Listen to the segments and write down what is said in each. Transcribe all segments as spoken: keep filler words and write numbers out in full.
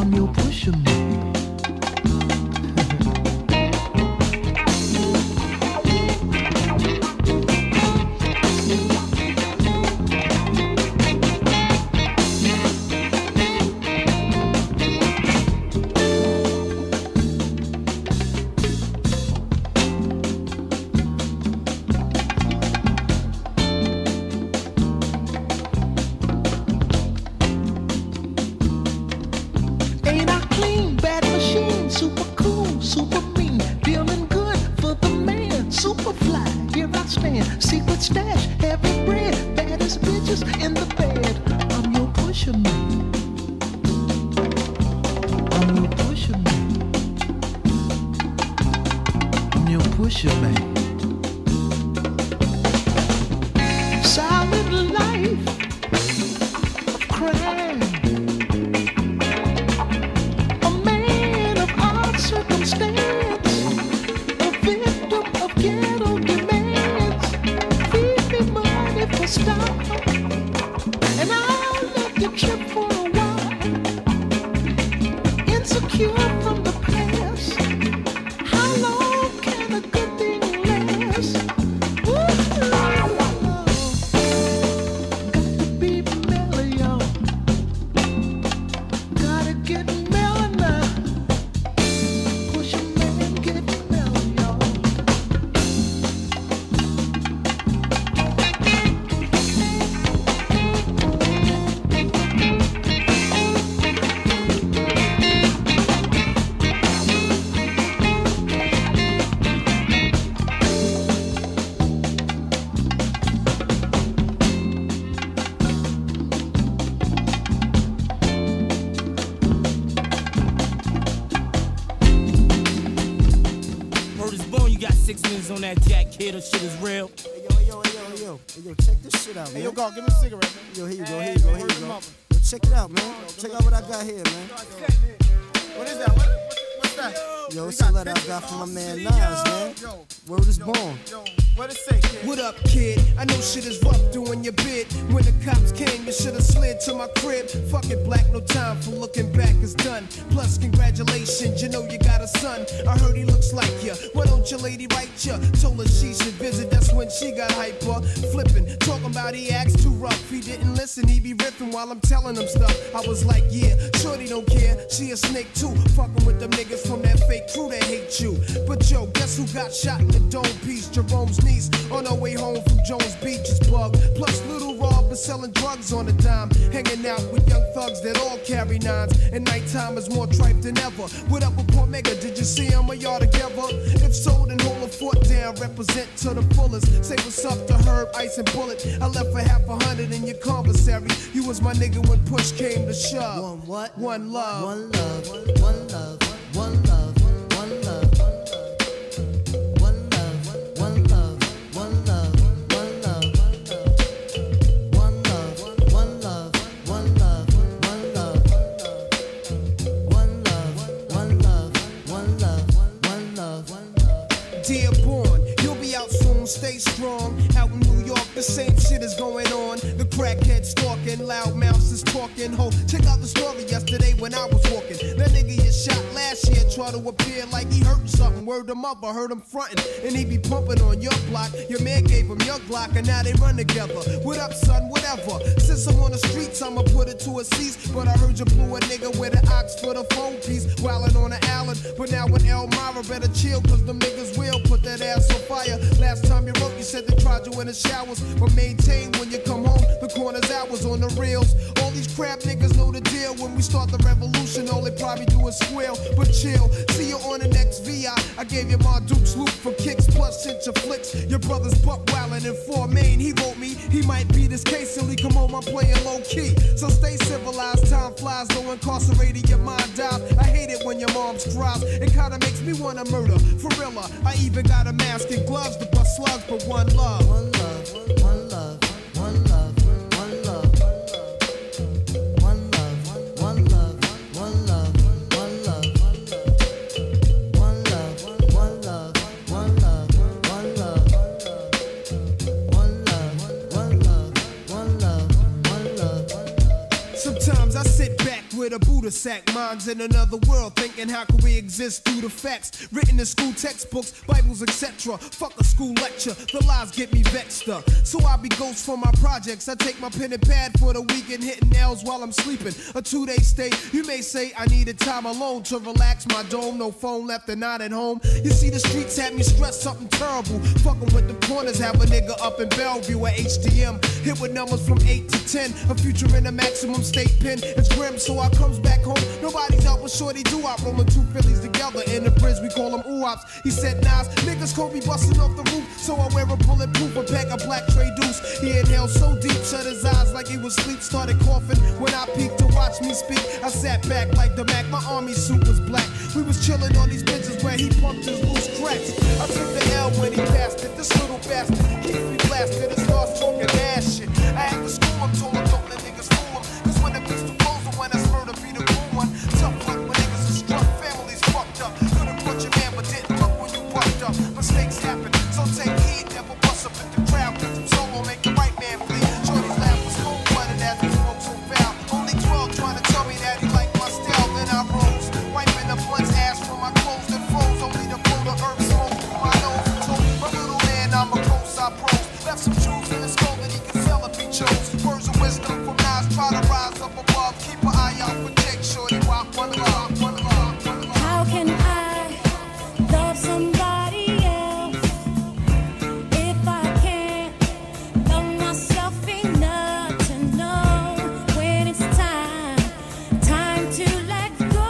On that Jack Kidder shit is real. Hey yo, hey yo, hey yo, hey yo, hey yo, check this shit out, man. Hey yo, go, give me a cigarette, man. Yo, here you go, hey, here you go, man, here you go. up. Yo, check it out, man. Check out what I got here, man. What is that? What, what, what's that? Yo, it's a letter I got from my man Nas, man. Word is born. What it say, kid? What up, kid? I know shit is rough doing your bid. When the cops came, you should've slid to my crib. Fuck it, black, no time for looking back, it's done. Plus, congratulations, you know you got a son. I heard he looks like ya. Why don't your lady write ya? Told her she should visit, that's when she got hyper. Flipping, talking about he acts too rough. He didn't listen, he be riffing while I'm telling him stuff. I was like, yeah, shorty don't care. She a snake too. Fucking with them niggas from that fake crew that hate you. But yo, guess who got shot in the dome piece? Jerome's niece on her way home from Jones Beach is bugged. Plus Little Rob is selling drugs on a dime, hanging out with young thugs that all carry nines. And nighttime is more tripe than ever. What up with Paul Mega? Did you see him or y'all together? If so, then hold a fort down, represent to the fullest. Say what's up to Herb, Ice and Bullet. I left for half a hundred in your commissary. You was my nigga when push came to shove. One what? One love. One love. One love. One love. One love. Stay strong, out in New York, the same shit is going on. The crackhead stalking, loud mouths is talking. Ho, check out the story yesterday when I was walking. That nigga you shot last year, try to appear like he hurtin' something. Word him up, I heard him frontin', and he be pumping on your block. Your man gave him your Glock, and now they run together. What up, son? Whatever. Since I'm on the streets, I'ma put it to a cease. But I heard you blew a nigga with an ox for the phone piece, wildin' on the island. But now with Elmira, better chill, cause them niggas will put that ass on fire. Last time you wrote, you said they tried you in the showers, but maintain when you come home, the corner's hours on the reels. All these crap niggas know the deal. When we start the revolution, all they probably do is squeal. But chill, see you on the next V I. I gave you my Duke's loop for kicks, plus sent your flicks. Your brother's buck wildin' in four Main. He wrote me, he might be this case till he come home, I'm playing low key. So stay civilized, time flies, though incarcerated, your mind dies. I hate it when your mom's cries, it kinda makes me wanna murder. For real, I even got a mask and gloves to bust slugs, but one love. One love, one love, one love, one love, one love, one love, one love, one love, one love, one love, one love, one love, one love, one love, one love, one love. Sometimes I sit back, with a Buddha sack. Minds in another world, thinking how can we exist through the facts written in school textbooks, Bibles, et cetera. Fuck a school lecture, the lies get me vexed up. So I be ghost for my projects. I take my pen and pad for the weekend, hitting nails while I'm sleeping. A two-day stay. You may say I needed time alone to relax my dome. No phone left and not at home. You see the streets had me stressed, something terrible. Fucking with the corners, have a nigga up in Bellevue at H D M. Hit with numbers from eight to ten. A future in a maximum state pen. It's grim, so I comes back home. Nobody's out with shorty do-op. Rolling two Phillies together in the bridge, we call them oops. He said, Nas, niggas call me busting off the roof. So I wear a bulletproof, a pack of black tray deuce. He inhaled so deep, shut his eyes like he was asleep. Started coughing when I peeked to watch me speak. I sat back like the Mac, my army suit was black. We was chilling on these benches where he pumped his loose cracks. I took the L when he passed it. This little bastard keeps me blasted and starts talking ass shit. I had to school him, told him don't let niggas fool him. Cause when the pistol blows the when I spur to be the cool one. Tough luck when niggas are struck, families fucked up. Could've caught your man but didn't look when you bucked up. Mistakes happen, so take heed, never bust up in the crowd. Put them solo, make the right man bleed. Shorty's laugh was cold-blooded as he spoke so foul. Only twelve trying to tell me that he liked my style. Then I rose, wiping the blunt's ash from my clothes that froze. Only to blow the herb smoke through my nose. Told my little man I'm a close, I pros. Left some jewels in his skull that he could sell if he chose. Words of wisdom from Nas, try to rise up above. Keep an eye out for Jake, shorty, rock, one love, one love, one love. How can I love somebody else if I can't love myself enough to know when it's time, time to let go?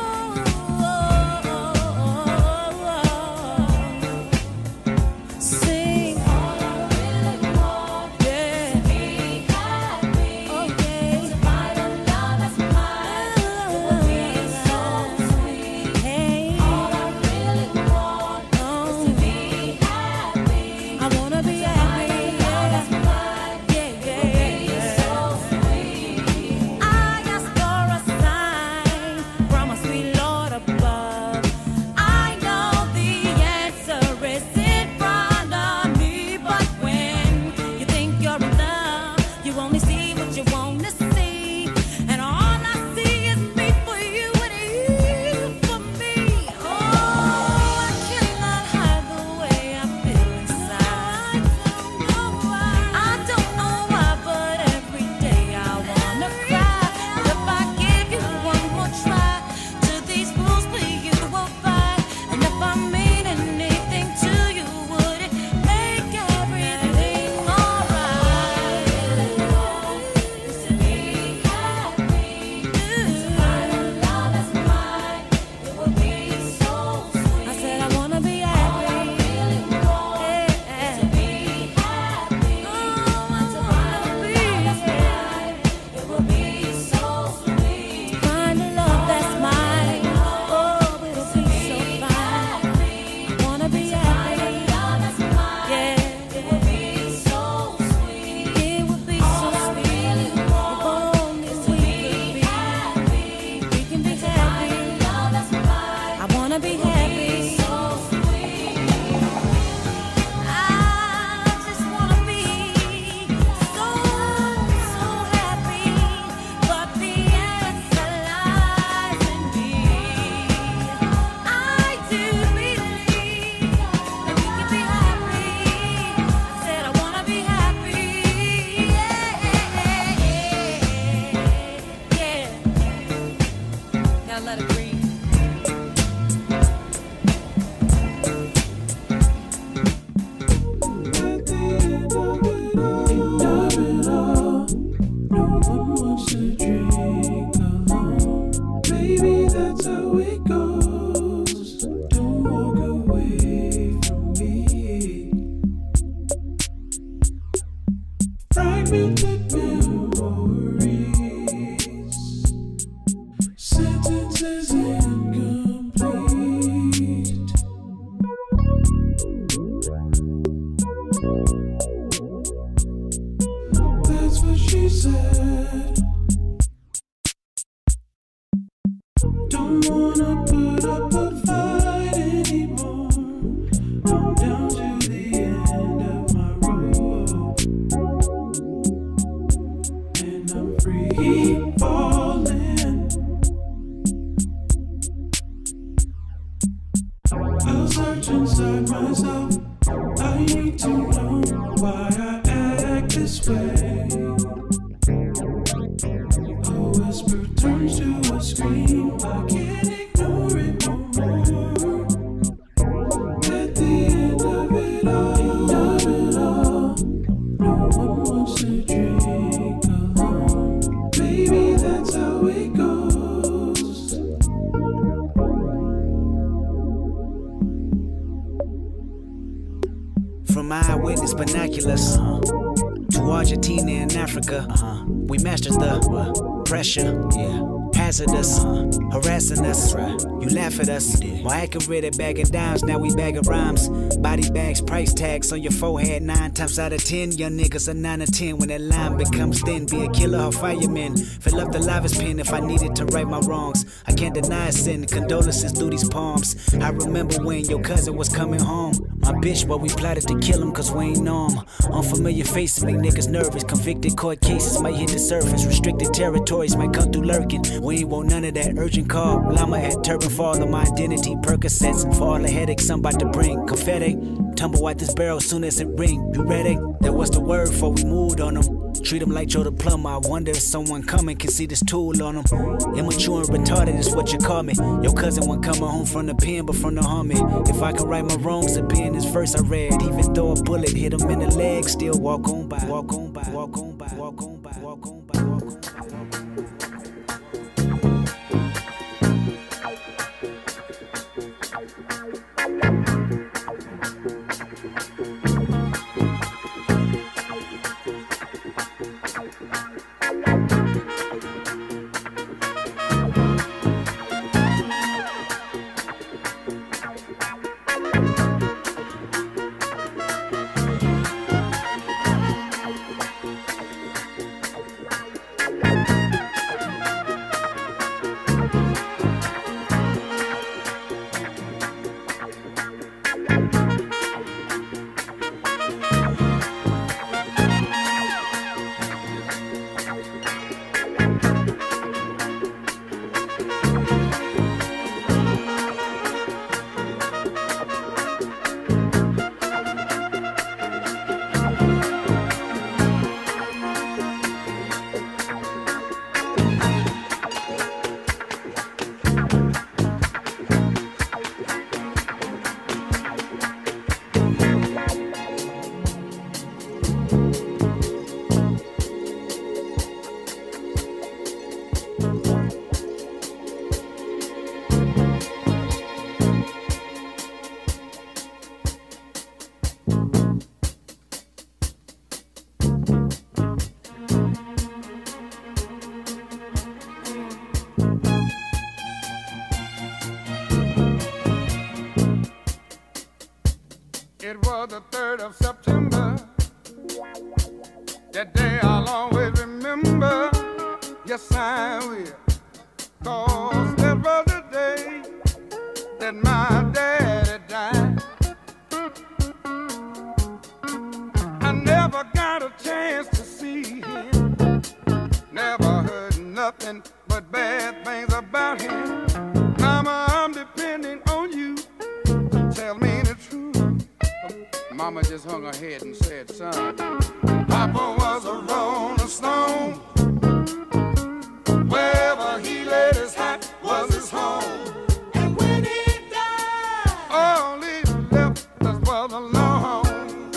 Sing all I really want, yeah. To be happy, oh yeah. To find a love that's mine, it would be so sweet. Hey, all I really want is to be happy. I wanna be happy, yeah. Yeah, yeah, yeah. So sweet. I ask for a sign from a sweet Lord above. I know the answer is in front of me, but when you think you're in love, you only see what you want to see, and all I see is me for you and you for me. Oh, I cannot hide the way I feel inside. I don't know why, but every day I wanna cry. But if I give you one more try, to these rules please you will find. And if I mean anything to you, would it make everything alright? Is to be happy, to find a love that's mine, it would be so sweet. I said I wanna be happy. All I really want is to be happy. Oh, I to find a love that's mine, it would be so sweet. Find a love that's mine, oh, it'll be so fine. I wanna be happy. Yeah, it would be so sweet. It would be so sweet. If only we could be happy. We can be happy. I wanna be happy. So sweet. I just wanna be so, so happy. But the answer lies in me. I do believe that we can be happy. I said I wanna be happy. Yeah, yeah. Now let it breathe. No one wants to drink alone. Maybe that's how it goes. Don't walk away from me. Fragmented memories, sentences incomplete. That's what she said. Don't wanna put up a fight anymore. I'm down to the end of my rope, and I'm free falling. search inside myself. I need to know why I act this way. A whisper turns to a scream. I can't ignore it no more. At the end of it all, end of it all, no one wants to drink alone. Baby, that's how it goes. From eyewitness binoculars uh-huh. to Argentina and Africa, uh-huh. we mastered the uh, pressure, yeah. hazardous, uh-huh. harassing us. Right. You laugh at us, more accurate at bagging dimes. Now we bagging rhymes, body bags, price tags on your forehead. Nine times out of ten, young niggas are nine or ten. When that line becomes thin, be a killer or fireman. Fill up the livest pen if I needed to right my wrongs. I can't deny sin. Condolences through these palms. I remember when your cousin was coming home. My bitch, but we plotted to kill him cause we ain't know him. Unfamiliar faces make niggas nervous. Convicted court cases might hit the surface. Restricted territories might come through lurking. We ain't want none of that urgent call. Llama at turban for all of my identity. Percocets for all the headaches I'm about to bring. Confetti, tumble out this barrel soon as it ring. You ready? That was the word before we moved on them. Treat them like Joe the plumber. I wonder if someone coming can see this tool on them. Immature and retarded is what you call me. Your cousin wasn't coming home from the pen, but from the homie. If I could right my wrongs, it'd be in this verse I read. Even though a bullet hit him in the leg, still walk on by, walk on by, walk on by, walk on by, walk on by, walk on by, walk on by. It was the third of September. That day I'll always remember. Yes, I will. Cause that was the day that my daddy died. I never got a chance to see him. Never heard nothing but bad things about him. Mama, I'm depending on you to tell me the truth. Mama just hung her head and said, son, Papa was a rolling stone. Wherever he laid his hat was his home. And when he died, all he left us was alone.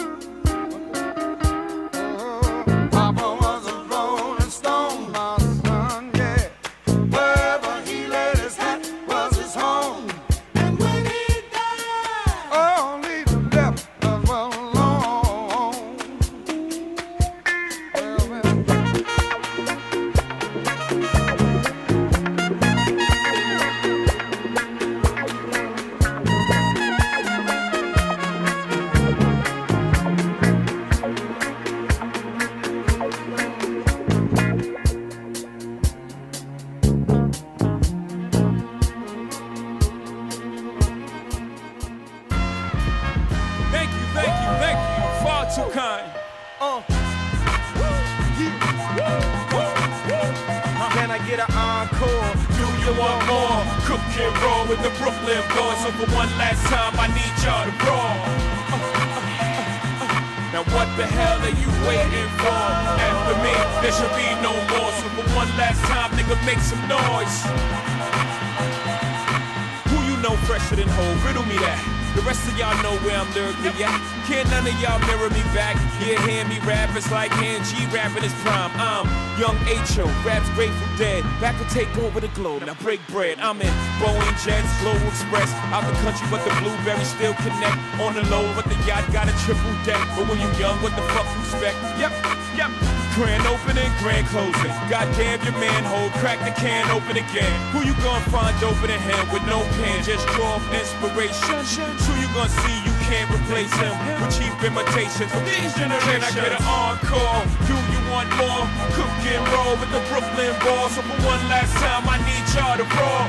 Oh, Papa was a rolling stone, my son, yeah. Wherever he laid his hat was his home. And when he died, all he left us was alone. Well, well. want more. Cook and roll with the Brooklyn boys. So for one last time, I need y'all to roll. Now what the hell are you waiting for? After me, there should be no more. So for one last time, nigga, make some noise. Who you know fresher than Ho? Riddle me that. The rest of y'all know where I'm lyrically at. Can't none of y'all mirror me back. Yeah, hear me rap, it's like N G rapping his prime. I'm Young H O, raps Grateful Dead. Back to take over the globe, now break bread. I'm in Boeing Jets, Global Express. Out the country, but the blueberries still connect. On the low, but the yacht got a triple deck. But when you young, what the fuck you expect? Yep, yep. Grand opening, grand closing. Goddamn your manhole, crack the can open again. Who you gonna find open in him with no pen? Just draw off inspiration. Who you gonna see you can't replace him with cheap imitations from these generations? Can I get an encore? Do you want more? Cook and roll with the Brooklyn boys. So for one last time, I need y'all to roll.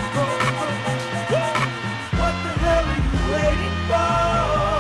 What the hell are you waiting for?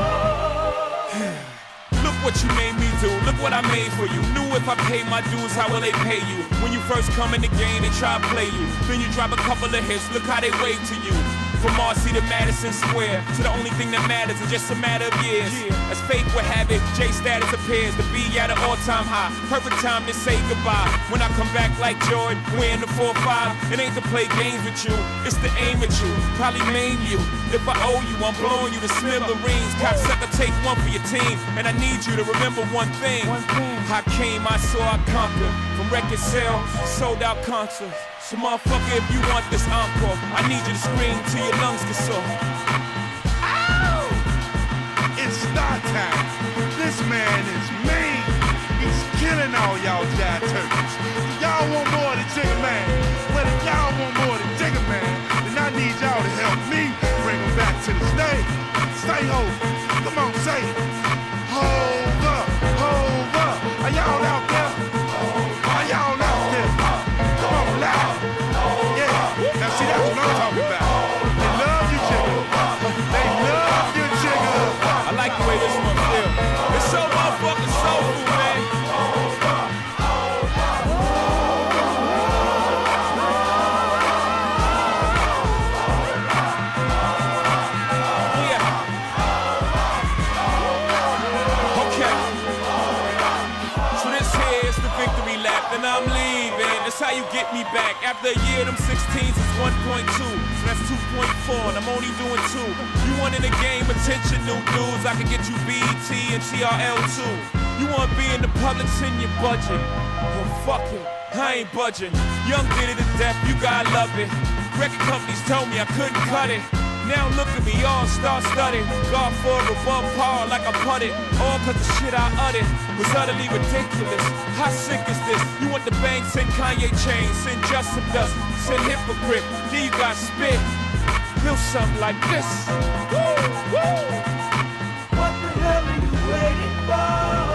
Look what you made me do, look what I made for you. Knew if I pay my dues, how will they pay you? When you first come in the game, they try to play you. Then you drop a couple of hits, look how they wave to you. From Marcy to Madison Square, to the only thing that matters is just a matter of years. As fate would have it, J status appears to be at an all-time high. Perfect time to say goodbye. When I come back like Jordan, wearing the four five, it ain't to play games with you, it's to aim at you, probably maim you. If I owe you, I'm blowing you to smithereens. Cocksucker, take one for your team, and I need you to remember one thing. I came, I saw, I conquered. From record sales, sold out concerts. So motherfucker, if you want this encore, I need you to scream till your lungs get sore. Ow! It's star time. This man is mean. He's killing all y'all jive turkeys. Y'all want more than Jigga Man. Well, if y'all want more than Jigga Man, then I need y'all to help me bring him back to the stage. Say ho. Come on, say it. Hold up, hold up. Are y'all out there? Are y'all out there? Come on, loud. Yeah, now see, that's what I'm talking about. They love you, Jigga. They love you, Jigga. I like the way this one feels. It's so motherfucking soulful, man. And I'm leaving, that's how you get me back. After a year, them sixteens is one point two, so that's two point four, and I'm only doing two. You want in the game, attention, new dudes, I can get you B E T and T R L too. You want to be in the public, send your budget. Well, fuck it, I ain't budging. Young did it to death, you gotta love it. Record companies told me I couldn't cut it. Now look at me, all star studded. God for above par like I putted. All cause the shit I uttered was utterly ridiculous. How sick is this? You want the bang, send Kanye chain, send Justin Dust, send Hypocrite. Yeah, you got spit. Feel something like this. Woo, woo. What the hell are you waiting for?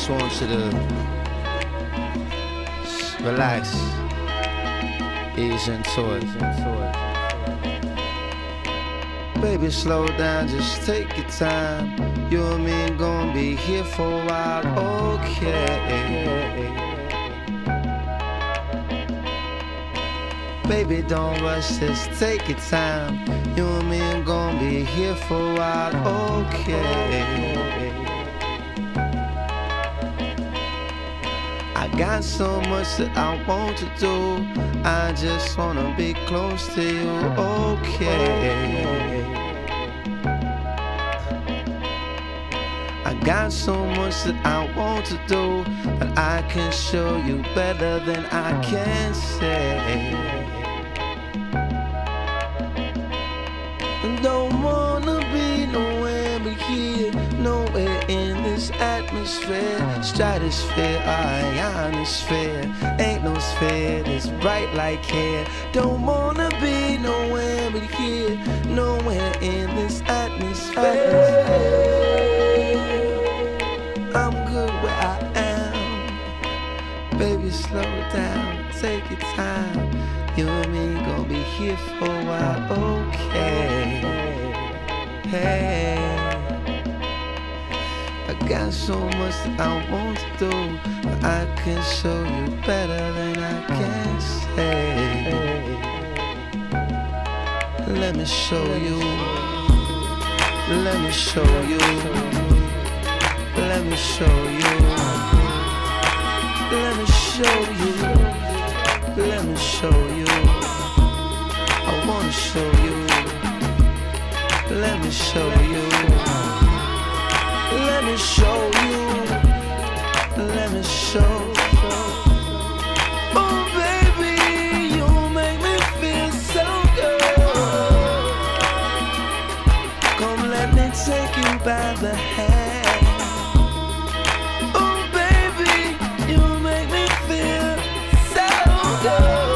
just want you to s- relax, ease into it. Baby, slow down, just take your time. You and me gonna be here for a while, okay? Baby, don't rush, just take your time. You and me gonna be here for a while, okay? I got so much that I want to do. I just wanna be close to you, okay? I got so much that I want to do, but I can show you better than I can say. Don't wanna be nowhere but here, nowhere in this atmosphere, stratosphere, ionosphere. Ain't no sphere that's bright like hair. Don't wanna be nowhere but here, nowhere in this atmosphere. I'm good where I am. Baby, slow down, take your time. You and me gon' be here for a while, okay? Hey, I got so much that I want to do, but I can show you better than I can say. Let me show you. Let me show you. Let me show you. Let me show you. Let me show you. I wanna show you. Let me show you. Let me show you. Let me show. Oh baby, you make me feel so good. Come let me take you by the hand. Oh baby, you make me feel so good.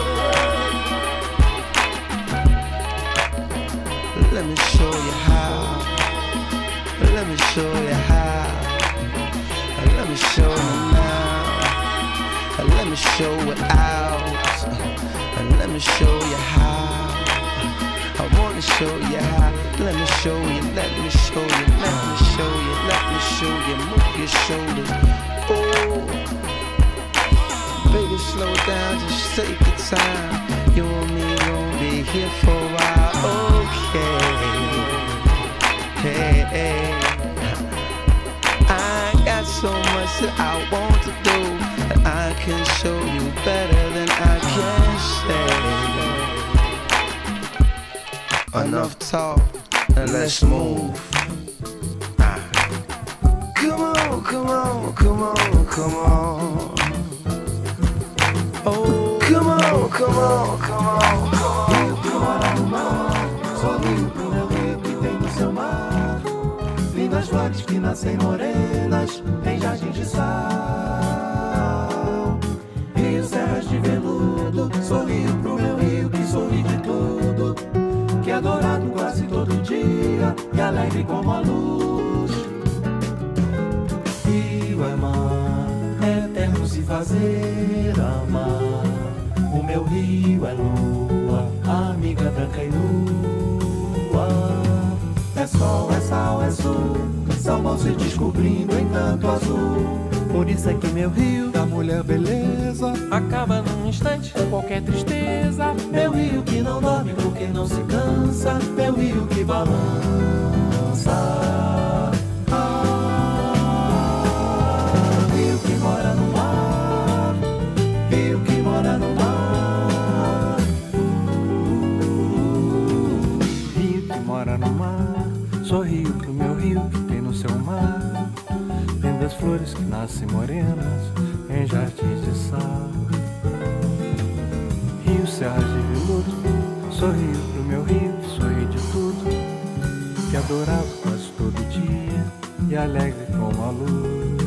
Let me show you how. Let me show you how. Let me show you now. Let me show it out. Let me show you how. I wanna show you how. Let me show you. Let me show you. Let me show you. Let me show you. Move your shoulders. Oh, baby, slow down. Just take your time. You and me gon' be here for a while. Okay. Hey, hey. I got so much that I want to do, that I can show you better than I can say. Enough talk, and let's move. Ah. Come on, come on, come on, come on. Oh, come on, come on, come on, come on. Sorriu pro meu rio que tem no seu mar. Lindas flores que nascem morenas em jardim de sal. Rios, serras de veludo. Sorriu pro meu rio que sorri de tudo, que é dourado quase todo dia e alegre como a luz. Rio é mar, é eterno se fazer amar. O meu rio é lua, amiga branca e nua. É sol, é sal, é sul, são bons se descobrindo em tanto azul. Por isso é que meu rio da mulher beleza acaba num instante com qualquer tristeza. Meu rio que não dorme porque não se cansa, meu rio que balança. Ah, rio que mora no mar, rio que mora no mar. Uh, rio que mora no mar, sorrio pro meu rio que tem no seu mar. Lindas flores que nascem morenas em jardins de sal. Rio, serras de veludo. Sorrio pro meu rio que sorri de tudo, que adorava quase todo dia e alegre como a luz.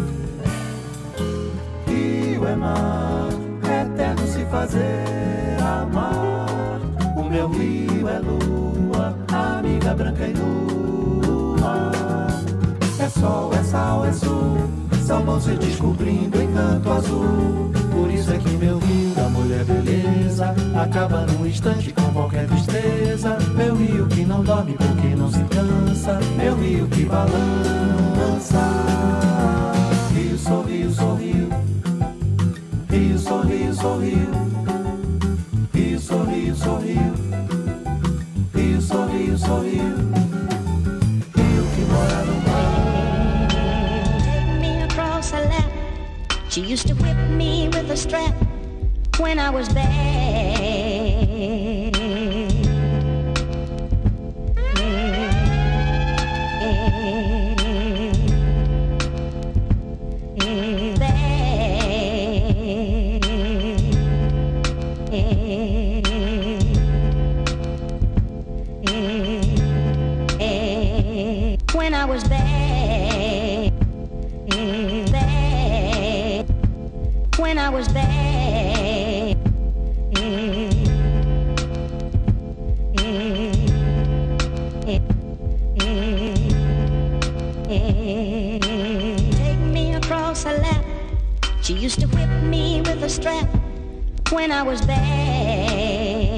Rio é mar, é eterno se fazer amar. O meu rio é lua, amiga branca e nua. É sol, é sal, é sul, coração vão se descobrindo em canto azul. Por isso é que meu rio da mulher beleza acaba num instante com qualquer tristeza. Meu rio que não dorme porque não se cansa, meu rio que balança. Rio, sou rio, sou rio. Rio, sou rio, sou rio. Rio, sou rio, sou rio. Rio, sou rio, sou rio. Rio que mora no mar. Take me across her lap. She used to whip me with a strap when I was bad. When I was bad, bad. When I was bad, take me across her lap. She used to whip me with a strap when I was bad.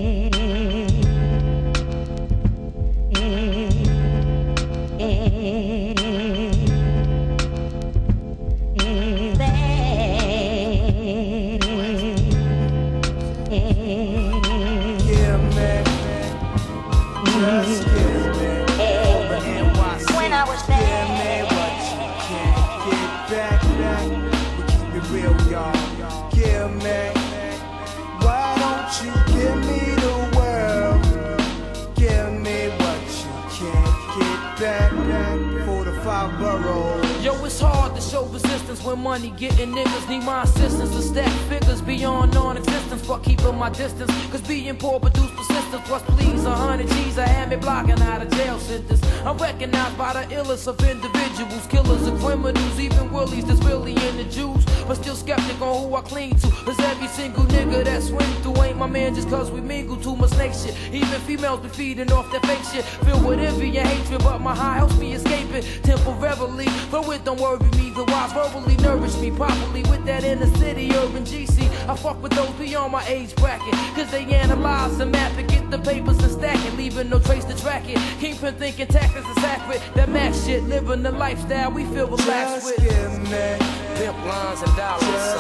Yo, it's hard to show resistance when money getting niggas need my assistance to stack figures beyond non-existence. Fuck keeping my distance, cause being poor produce persistence. Plus please, a hundred G's I had me blocking out of jail sentence. I'm recognized by the illest of individuals, killers of criminals, even willies that's really into Jews. But still skeptic on who I cling to, cause every single nigga that swing through ain't my man just cause we mingle too much snake shit. Even females be feeding off that fake shit, filled with envy and hatred, but my high helps me escape it temporarily. But it don't worry me, the wise verbally nourish me properly with that inner city urban G C. I fuck with those beyond my age bracket, cause they analyze and map it, get the papers and stack it, leaving no trace to track it. Kingpin thinking tactics is accurate, that max shit, living the lifestyle we feel relaxed with. Pimp lines and dollar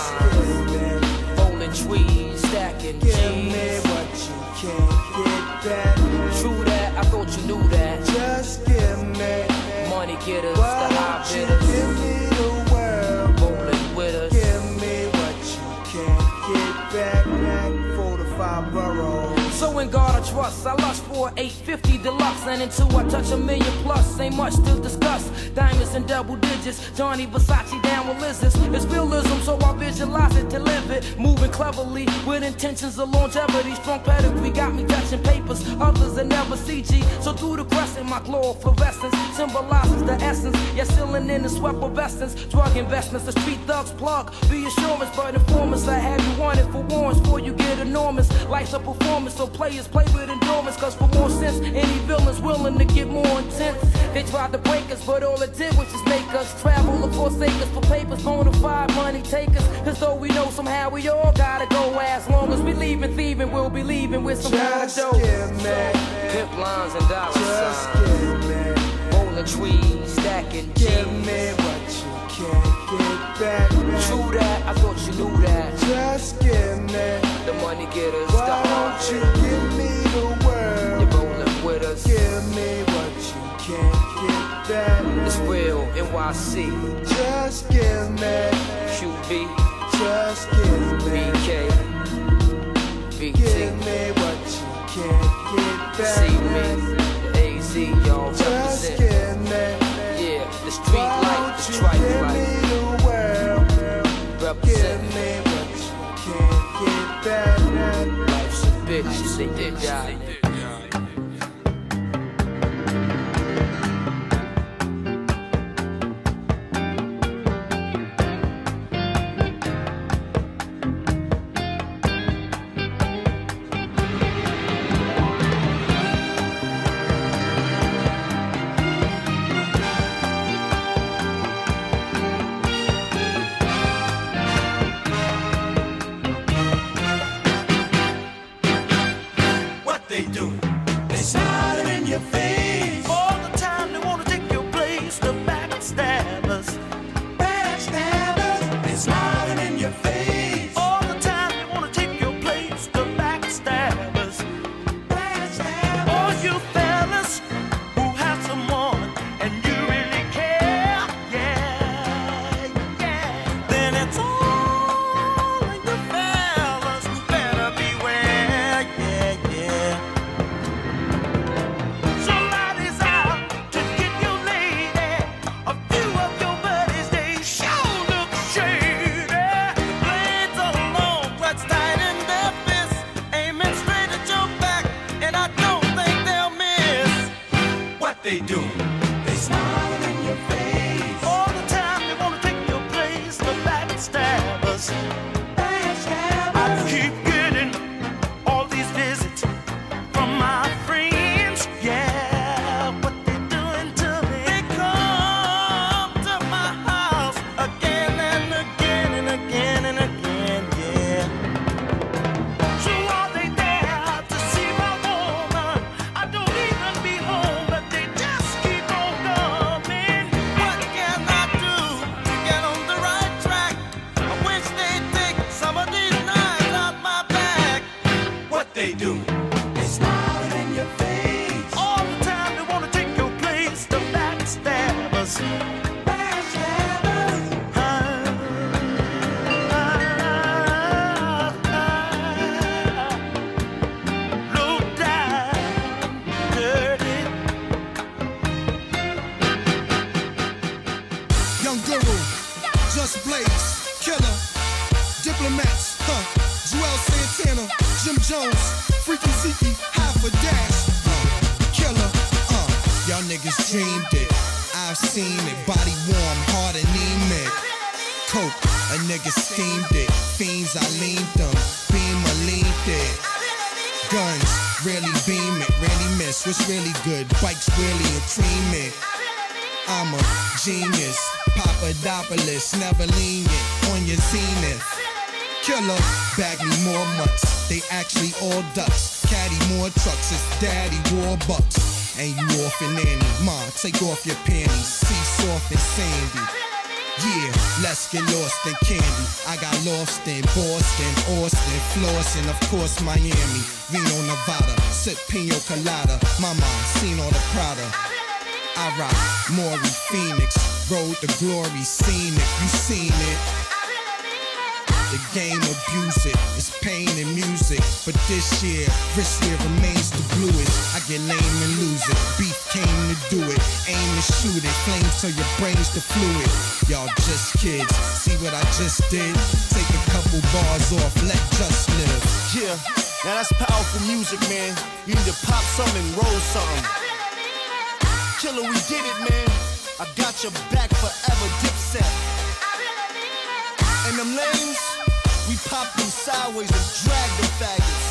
signs, rolling trees, stacking G's. Give me what you can't get back. True that, I thought you knew that. Just give me money getters, why the high don't you bidders, give me the world, rolling with us. give me what you can't get back, back for the five boroughs. So in God I trust, I lust for eight fifty deluxe, and until I touch a million plus, ain't much to discuss. Diamonds in double digits, Johnny Versace down with lizards. It's realism, so I visualize it to live it. Moving cleverly, with intentions of longevity. Strong pedigree got me touching papers, others that never C G. So through the crescent, my chlorophorescence symbolizes the essence. Yeah, sealing in the sweat of essence. Drug investments, the street thugs plug. Reassurance, but informants, I have you wanted for warrants before you get enormous. Life's a performance, so players play with endurance, cause for more sense, any villain's willing to get more intense. They tried to break us, but all it did was just make us travel and forsake us for papers, bona fide money takers. Cause though we know somehow we all gotta go, as long as we leaving thieving, we'll be leaving with some kind of dough. Pimp lines and dollar Just signs, give me, rolling trees, stacking G's. give me what you can't get back, back. True that, I thought you knew that. Just give me, The money getters, the why hard don't you bidders, give me the world, you're rolling with us. give me what you can't get back. It's real, N Y C, Just give me, Q B, just give B me, K, V T, give me what you can't get back. C me, the A Z, y'all Just represent. give me, Yeah, the street why life, the don't you tripe give life, me the world, give represent. me what you can't get back. Life's a bitch, they did die. Blaze, Killer, Diplomats, huh? Joel Santana, Jim Jones, Freaky Zeke, Half a Dash, uh, Killer, uh. Y'all niggas dreamed it. I've seen it. Body warm, hard anemic. Coke, a nigga steamed it. Fiends, I leaned them. Beam, I leaned it. Guns, really beam it. Really miss. What's really good? Bikes, really a cream it. I'm a genius. Papadopoulos, never lenient. On your zenith. Killer, bag me more mutts. They actually all ducks. Caddy more trucks. It's daddy war bucks. And you off and nanny. Ma, take off your panties. See soft and sandy. Yeah, let's get lost in candy. I got lost in Boston, Austin, Flossin, of course Miami, Reno, Nevada, sip pino colada. Mama, seen all the Prada. I rock Maury, Phoenix, road to glory, seen it, you seen it. The game abuse it, it's pain and music. But this year, this year remains the bluest. I get lame and lose it. Beef came to do it, aim to shoot it. Flames till your brain's the fluid. Y'all just kids, see what I just did? Take a couple bars off, let just live. Yeah, now that's powerful music, man. You need to pop something, roll something. Killer, we did it, man. I got your back forever, Dipset. And them lanes, we pop them sideways and drag them faggots.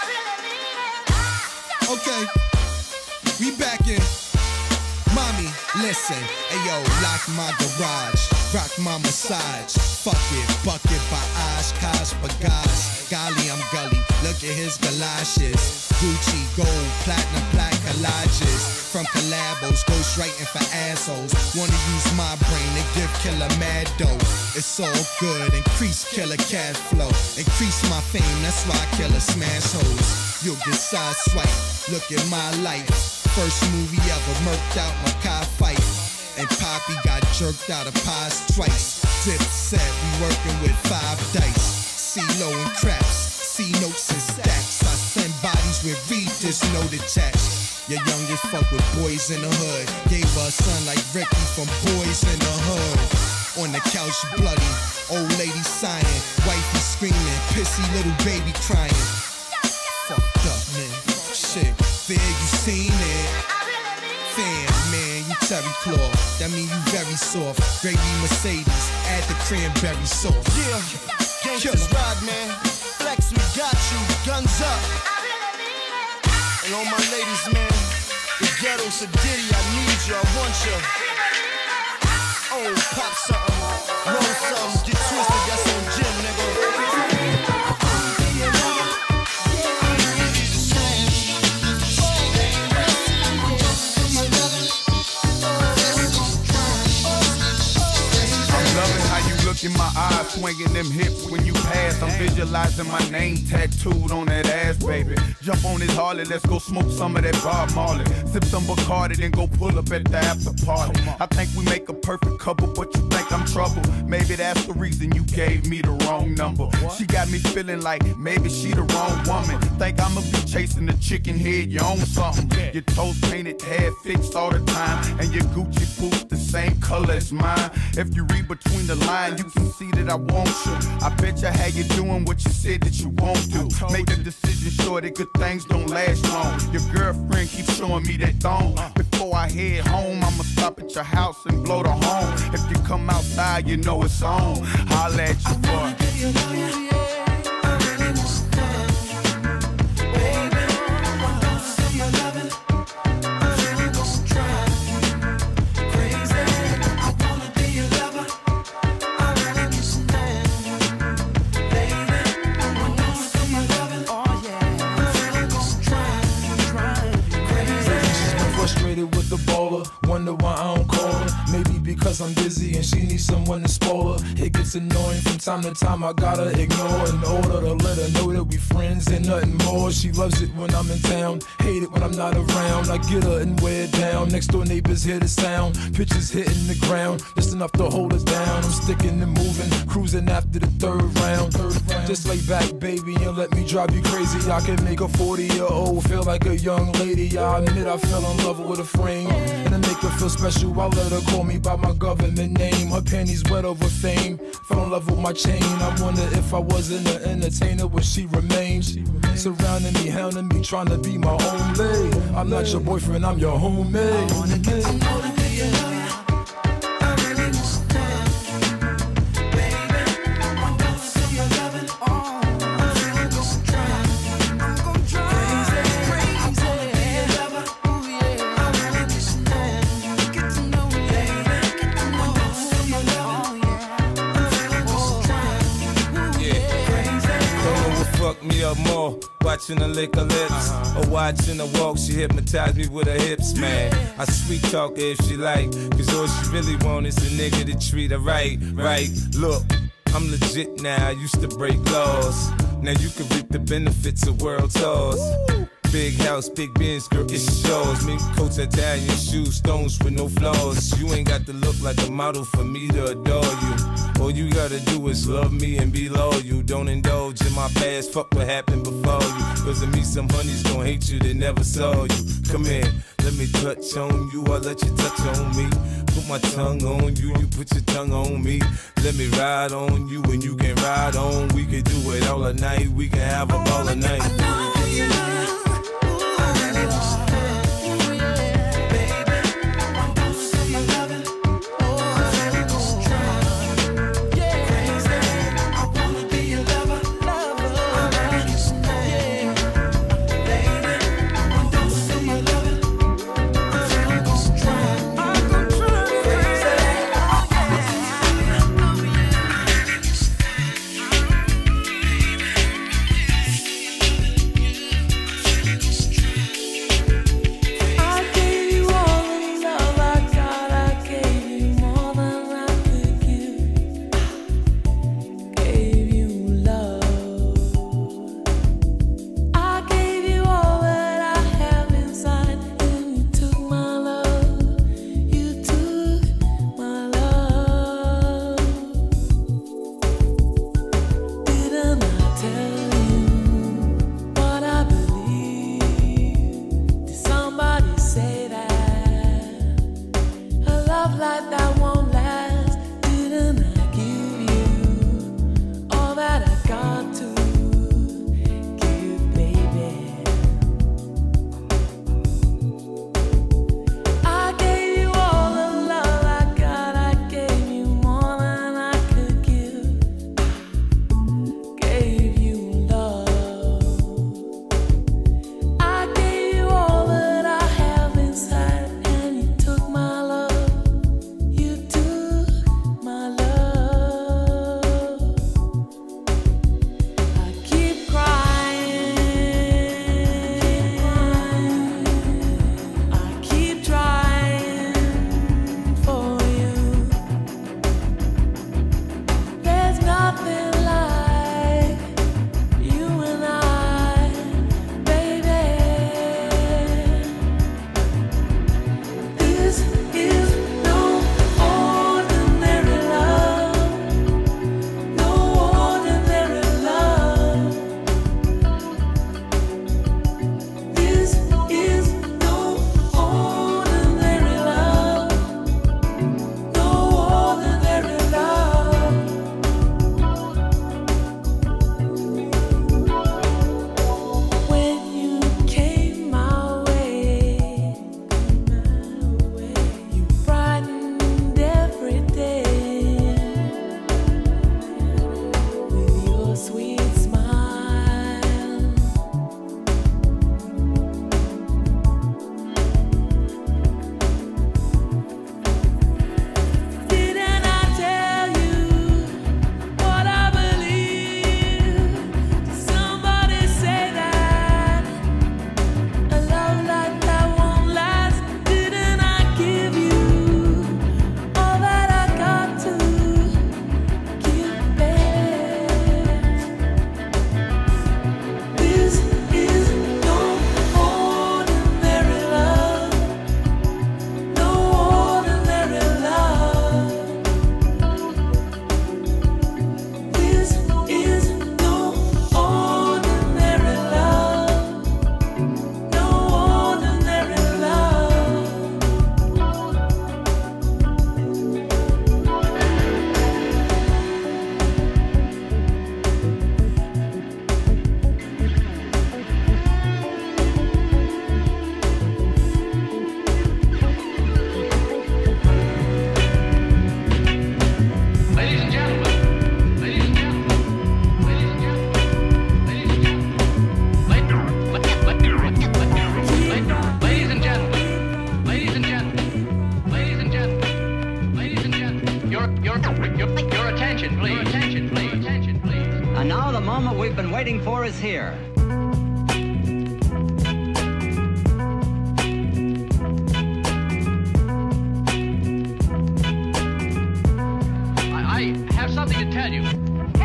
Okay, we back in. Mommy, listen. Ayo, lock my garage, rock my massage. Fuck it, bucket by Oshkosh, Bagash. Golly, I'm gully, look at his galoshes. Gucci, gold, platinum, black collages. From collabos, ghostwriting for assholes. Wanna use my brain to give Killer mad dough. It's all good, increase Killer cash flow. Increase my fame, that's why Killer smash hoes. You'll get sideswiped, look at my life. First movie ever, murked out my car fight. And Poppy got jerked out of pies twice. Dip said we working with five dice. C-Lo and craps, C-notes and stacks. I send bodies with read this note attached. Your youngest fuck with boys in the hood. Gave her a son like Ricky from Boys in the Hood. On the couch bloody, old lady sighing, wifey screaming, pissy little baby crying. Fucked up, man. Shit, fair, you seen it. Fan, man, you Terry Claw. That mean you very soft. Gravy Mercedes, add the cranberry sauce. Yeah, gangsters ride, man. Flex, we got you. Guns up. And all my ladies, man. The ghetto Sadiddy, I need you, I want you. Oh, pop something, roll something, get twisted, that's on Jim, nigga. In my eyes, swinging them hips when you pass. I'm visualizing my name tattooed on that ass, baby. Jump on this Harley, let's go smoke some of that Bob Marley. Sip some Bacardi, then go pull up at the after party. I think we make a perfect couple, but you think I'm trouble. Maybe that's the reason you gave me the wrong number. She got me feeling like maybe she the wrong woman. Think I'ma be chasing the chicken head, you own something. Your toes painted, hair fixed all the time, and your Gucci boots the same color as mine. If you read between the lines, you can see that I want you. I bet you how you doing what you said that you won't do. Make a decision sure that good things don't last long. Your girlfriend keeps showing me that thong. Before I head home, I'ma stop at your house and blow the horn. If you come outside, you know it's on. Holla at your boy. With the baller, wonder why I don't call her. Maybe because I'm busy and she needs someone to spoil her. It gets annoying from time to time, I gotta ignore in order to let her know that we friends and nothing more. She loves it when I'm in town, hate it when I'm not around. I get her and wear it down, next door neighbors hear the sound. Pitches hitting the ground, just enough to hold us down. I'm sticking and moving, cruising after the third round. Third round. Just lay back, baby, and let me drive you crazy. I can make a forty-year-old feel like a young lady. I admit I fell in love with a frame, and to make her feel special, I let her call me by my government name. Her panties wet over fame, fell in love with my chain. I wonder if I wasn't an entertainer, would she remain? Surrounding me, hounding me, trying to be my own lady. I'm not your boyfriend, I'm your homemade. I wanna get to know to be your lover. Me up more, watching her lick her lips, uh-huh. or watching her walk. She hypnotized me with her hips, man. I sweet talk her if she like, cause all she really want is a nigga to treat her right, right. Look, I'm legit now. I used to break laws. Now you can reap the benefits of world tours. Big house, big Benz, girl, it's yours. Mink coats, Italian shoes, stones with no flaws. You ain't got to look like a model for me to adore you. All you gotta do is love me and be loyal. Don't indulge in my past, fuck what happened before you. Cause of me, some honeys gon' hate you that never saw you. Come here, let me touch on you, I'll let you touch on me. Put my tongue on you, you put your tongue on me. Let me ride on you and you can ride on. We can do it all night, we can have a ball of night. attention, please. Your attention, please. Your attention, please. And now the moment we've been waiting for is here. I, I have something to tell you.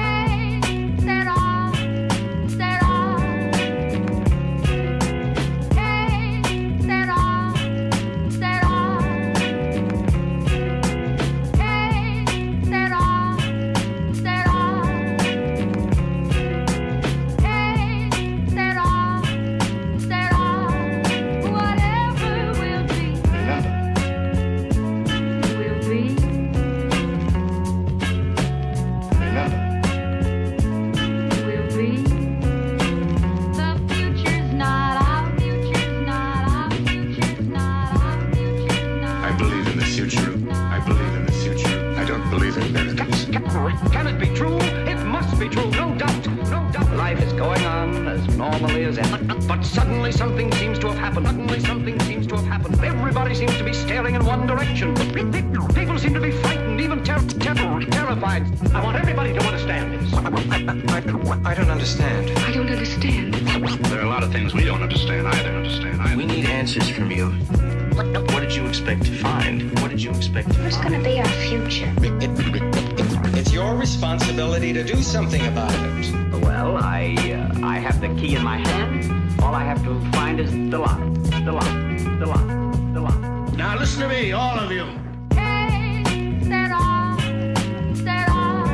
Can it be true? It must be true, no doubt, no doubt. Life is going on as normally as ever. But suddenly something seems to have happened. Suddenly something seems to have happened. Everybody seems to be staring in one direction. People seem to be frightened, even ter ter terrified. I want everybody to understand this. I, I, I don't understand. I don't understand. There are a lot of things we don't understand either. Understand either. We need answers from you. What, what did you expect to find? What did you expect to Who's find? gonna be our future? It's your responsibility to do something about it. Well, I uh, I have the key in my hand. All I have to find is the lock. The lock. The lock. The lock. Now listen to me, all of you. Hey, set off, set off.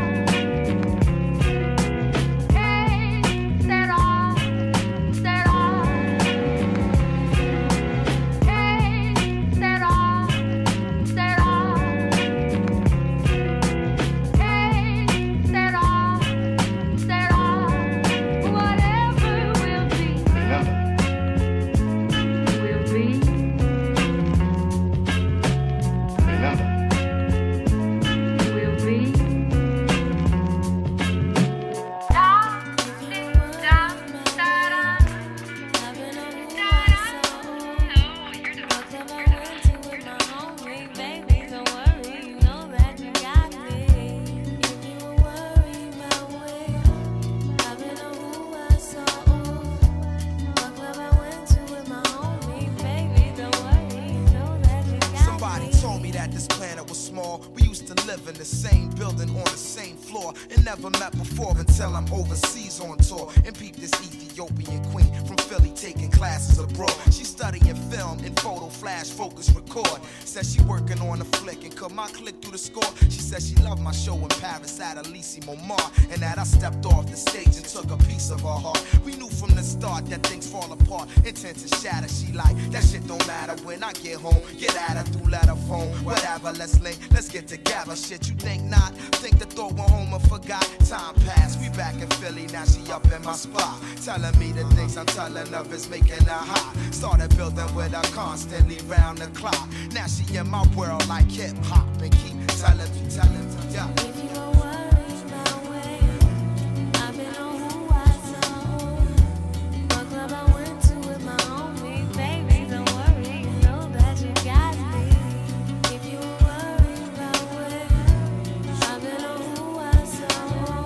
Hey, set off, set off. Hey, set off, set off. Hey, set off, set off. Whatever will be, will be. Somebody told me that this planet was small. We used to live in the same building on the same floor and never met before until I'm overseas on tour and peep this Ethiopian queen from Philly taking classes abroad. She studying film and photo, flash, focus, record. Says she working on a flick and cut my click through the score. She said she loved my show in Paris at Elysee Montmartre and that I stepped off the stage and took a piece of her heart. We knew from the start that things fall apart, intent to shatter. She like, that shit don't matter when I get home. Get at her through letter phone, whatever, let's link, let's get together. Shit, you think not? Think the thought went home and forgot. Time passed, we back in Philly, now she up in my spot. Telling me the things I'm telling her is making her hot. Started building with her constantly round the clock. Now she in my world like hip hop and keep telling me, telling me, yeah. If you were worried my way, I've been on who I saw. What club I went to with my homies, baby, don't worry, you know that you got me. If you were worried my way, I've been on who I saw.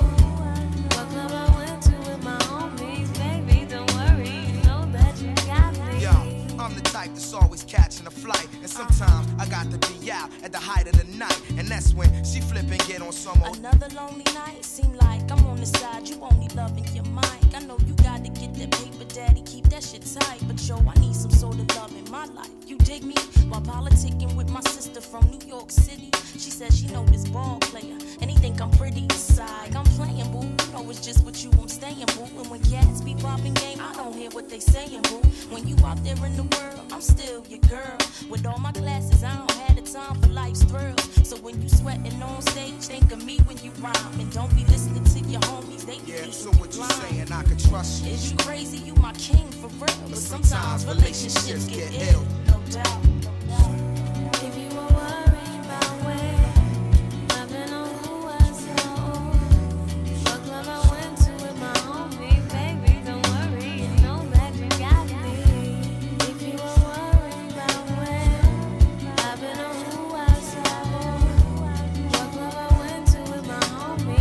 What club I went to with my homies, baby, don't worry, you know that you got me. Yo, I'm the type that's always catching a flight, and sometimes I got to be out at the height of the night, and that's when she flip and get on some old. Another lonely night, seem like I'm on the side, you only loving your mic. I know you gotta get that paper, daddy, keep that shit tight. But yo, I need some sort of love in my life. You dig me? While politicking with my sister from New York City, she says she know this ball player, and he think I'm pretty inside. I'm playing, boo, you know it's just with you I'm staying, boo. And when cats be popping game, I don't hear what they saying, boo. When you out there in the world, I'm still your girl. With all my classes, I don't have the time for life's thrills. So when you sweating on stage, think of me when you rhyme. And don't be listening to your homies, they be Yeah, so what you saying, I can trust you. Is you crazy? You my king for real. But sometimes relationships get ill, no doubt. If you were worried my way, I've been on who I saw. What club I went to with my homies, baby, don't worry, you know that you got me. If you were worried my way, I've been on who I saw. What club I went to with my homies.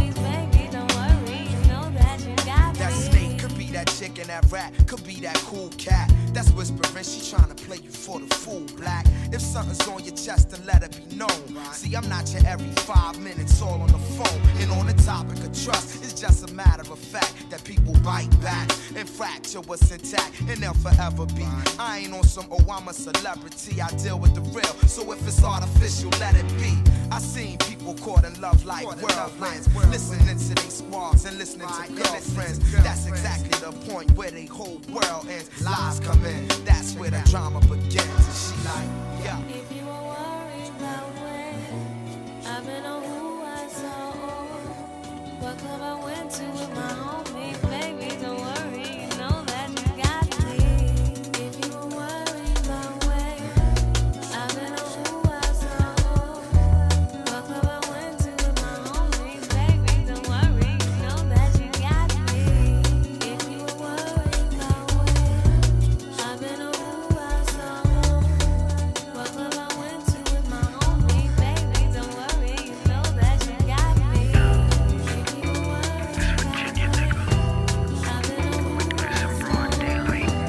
kicking that rap could be that cool cat that's whispering, she trying to play you for the fool, black. If something's on your chest, then let it be known. See, I'm not your every five minutes all on the phone. And on the topic of trust, it's just a matter of fact that people bite back and fracture what's intact, and they'll forever be. I ain't on some, oh, I'm a celebrity, I deal with the real. So if it's artificial, let it be. I seen people caught in love like whirlwinds, listening to their squads and listening to girlfriends. That's exactly the point where they whole world ends. Lies come in, that's where the drama begins. And she like, yeah. If you were worried about where I've been on who I saw, what club I went to with my homies, baby, don't worry, you know that you got me. If you were worried about where I've been on who I saw, what club I went to with my homies, baby, don't worry, you know that you got me. If you were worried about where I've been on who I saw, what club I went to with my homies, baby, don't worry, you know that you got me. If you were worried about where I've been on who I saw, what club I went to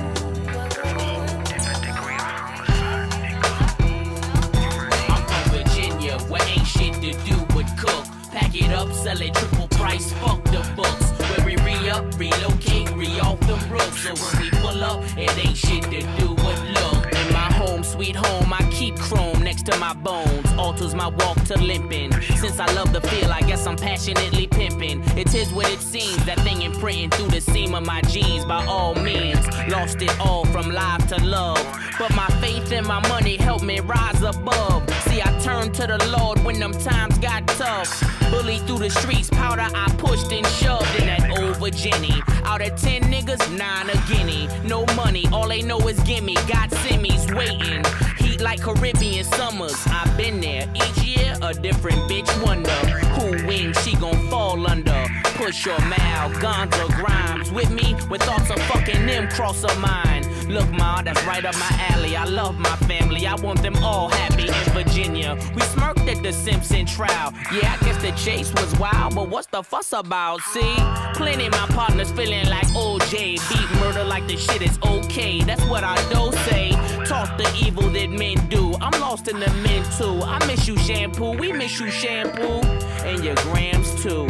I'm from Virginia, where ain't shit to do but cook. Pack it up, sell it triple price, fuck the books. Where we re-up, relocate, re-off them roofs. So when we pull up, it ain't shit to do but look. In my home, sweet home, I keep chrome next to my bones. Alters my walk to limping. Since I love the feel, I guess I'm passionately pimping. It is what it seems, that thing imprinting through the seam of my jeans. By all means, lost it all from life to love. But my faith and my money helped me rise above. See, I turned to the Lord when them times got tough. Bullied through the streets, powder I pushed and shoved in that old Virginia. Out of ten niggas, nine a guinea. No money, all they know is gimme. Got semis waiting. Heat like Caribbean summers. I've been there. Each year, a different bitch wonder who wins, she gon' fall under. Push your mouth, Gonzo Grimes with me with thoughts of fucking them cross of mine. Look, ma, that's right up my alley. I love my family, I want them all happy in Virginia. We smirked at the Simpson trial. Yeah, I guess the chase was wild, but what's the fuss about? See, plenty of my partners feeling like O J. Beat murder like the shit is okay. That's what I do say. Talk the evil that men do. I'm lost in the men too. I miss you, shampoo. We miss you, shampoo. And your grams too.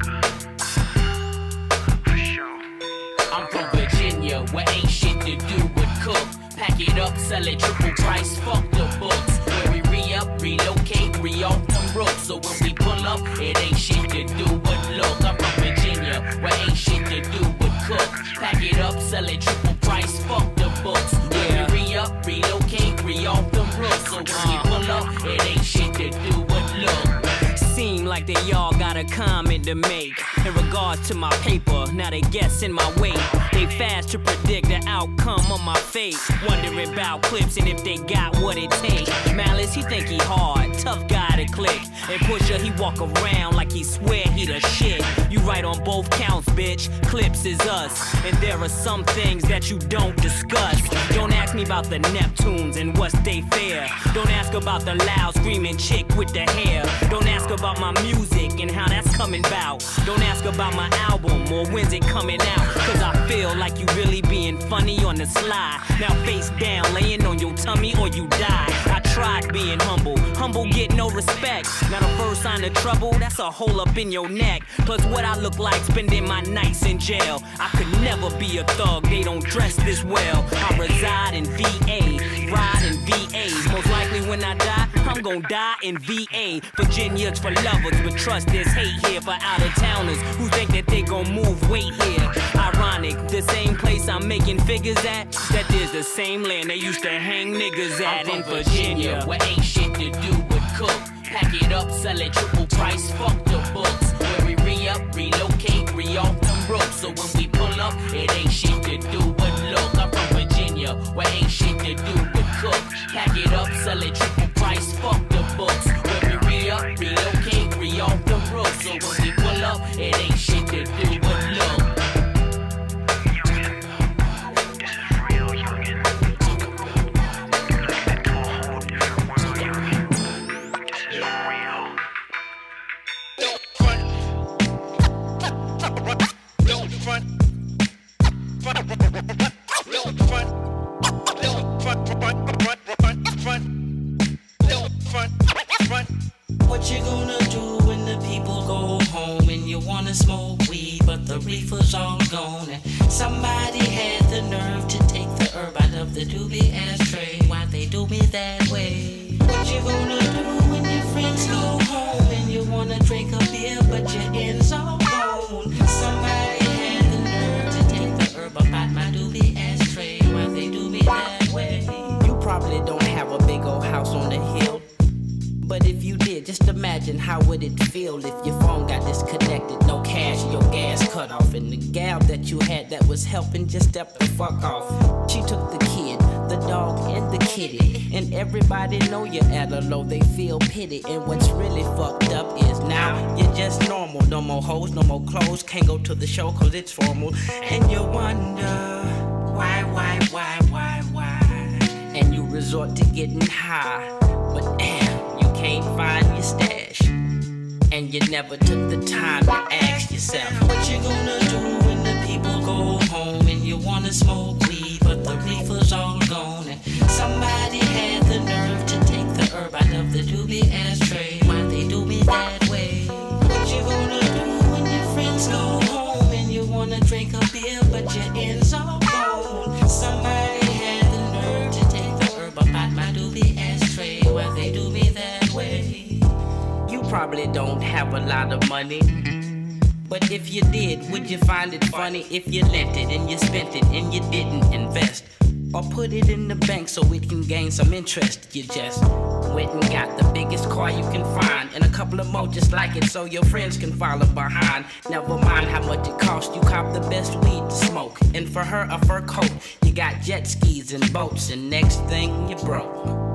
I'm from Virginia, where ain't shit to do but cook. Pack it up, sell it triple price, fuck the books. Where we re-up, relocate, re-off them roofs. So when we pull up, it ain't shit to do but look. I'm from Virginia, where ain't shit to do but cook. Pack it up, sell it triple price, fuck the books. Where we re-up, relocate, re-off them roofs. So when we pull up, it ain't shit to do but look. Seem like they all got a comment to make in regards to my paper. Now they guessing my weight. They fast to predict the outcome of my fate. Wondering about clips and if they got what it takes. Malice, he think he hard, tough guy to click. And Pusha, he walk around like he swear he the shit. You right on both counts, bitch. Clips is us. And there are some things that you don't discuss. Don't ask me about the Neptunes and what's they fare. Don't ask about the loud screaming chick with the hair. Don't ask about my music and how that's coming about. Don't ask about my album or when's it coming out. Cause I feel like you really being funny on the slide. Now face down, laying on your tummy or you die. I tried being humble, humble get no respect. Now the first sign of trouble, that's a hole up in your neck. Plus what I look like spending my nights in jail. I could never be a thug, they don't dress this well. I reside in V A, ride in V A. Most likely when I die, I'm gon' die in V A. Virginia's for lovers, but trust there's hate here for out-of-towners who think that they gon' move weight here. Ironic, the same place I'm making figures at, that is the same land they used to hang niggas at. I'm in Virginia, where ain't shit to do but cook. Pack it up, sell it triple price, fuck the books. Where we re-up, relocate, re-off them roofs. So when we pull up, it ain't shit to do but look. I'm from Virginia, where ain't shit to do but cook. Pack it up, sell it triple price, fuck the books. Where we re-up, relocate, re-off them roofs. So when we pull up, it ain't shit to do but look. Front, front, smoke weed, but the reefer's all gone. And somebody had the nerve to take the herb out of the doobie ashtray. Why they do me that way? What you gonna do when your friends go home and you wanna drink a beer, but your ends all gone? Somebody had the nerve to take the herb up out my doobie ashtray. Why they do me that way? You probably don't have a big old house on the hill, but if you did, just imagine how would it feel if your phone got disconnected, no cash, your gas cut off, and the gal that you had that was helping just stepped the fuck off. She took the kid, the dog, and the kitty, and everybody know you're at a low, they feel pity. And what's really fucked up is now you're just normal. No more hoes, no more clothes, can't go to the show cause it's formal. And you wonder why, why, why, why, why, and you resort to getting high, but damn, you can't find your stash, and you never took the time to ask yourself what you gonna do when the people go home and you wanna smoke weed, but the reefer's all gone. And somebody had the nerve to take the herb out of the doobie ashtray. Why they do me that way? What you gonna do when your friends go home and you wanna drink a beer, but your ends all gone? Somebody had the nerve to take the herb up out my doobie ashtray. Why they do me that way? You probably don't have a lot of money, but if you did, would you find it funny if you lent it and you spent it and you didn't invest? Or put it in the bank so it can gain some interest? You just went and got the biggest car you can find, and a couple of more just like it so your friends can follow behind. Never mind how much it costs, you cop the best weed to smoke, and for her a fur coat. You got jet skis and boats, and next thing you broke.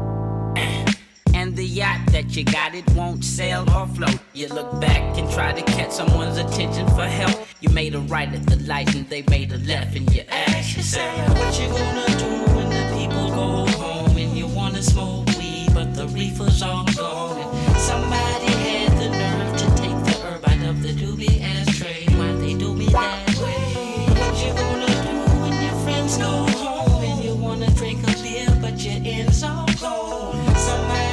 And the yacht that you got, it won't sail or float. You look back and try to catch someone's attention for help. You made a right at the light and they made a left, and you ask yourself what you gonna do when the people go home and you wanna smoke weed, but the reefer's all gone. And somebody had the nerve to take the herb out of the doobie ashtray. Why they do me that way? What you gonna do when your friends go home and you wanna drink a beer, but your ends all gone? Somebody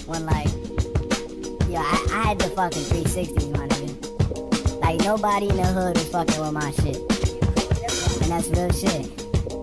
when like, yo, I, I had the fucking three sixties, my nigga. Like nobody in the hood was fucking with my shit, and that's real shit.